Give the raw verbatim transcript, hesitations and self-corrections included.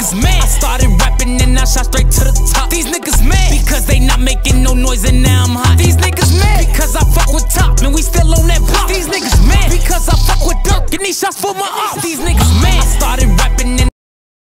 niggas mad. I started rapping and I shot straight to the top. These niggas mad because they not making no noise and now I'm hot. These niggas mad because I fuck with Top and we still on that block. These niggas mad because I fuck with Dirk and these shots for my